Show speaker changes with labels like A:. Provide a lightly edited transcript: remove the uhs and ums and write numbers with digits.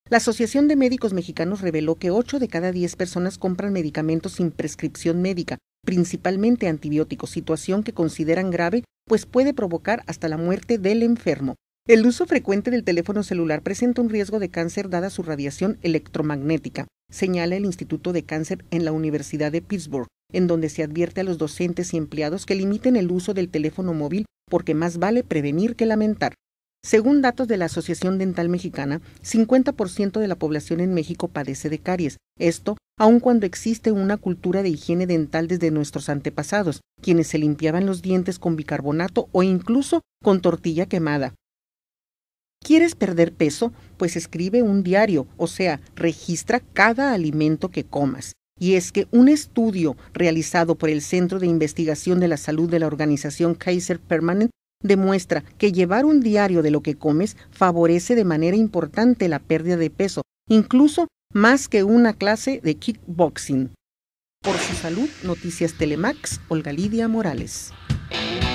A: La Asociación de Médicos Mexicanos reveló que 8 de cada 10 personas compran medicamentos sin prescripción médica, principalmente antibióticos, situación que consideran grave, pues puede provocar hasta la muerte del enfermo. El uso frecuente del teléfono celular presenta un riesgo de cáncer dada su radiación electromagnética, señala el Instituto de Cáncer en la Universidad de Pittsburgh, en donde se advierte a los docentes y empleados que limiten el uso del teléfono móvil porque más vale prevenir que lamentar. Según datos de la Asociación Dental Mexicana, 50% de la población en México padece de caries. Esto, aun cuando existe una cultura de higiene dental desde nuestros antepasados, quienes se limpiaban los dientes con bicarbonato o incluso con tortilla quemada. ¿Quieres perder peso? Pues escribe un diario, o sea, registra cada alimento que comas. Y es que un estudio realizado por el Centro de Investigación de la Salud de la organización Kaiser Permanente demuestra que llevar un diario de lo que comes favorece de manera importante la pérdida de peso, incluso más que una clase de kickboxing. Por su salud, Noticias Telemax, Olga Lidia Morales.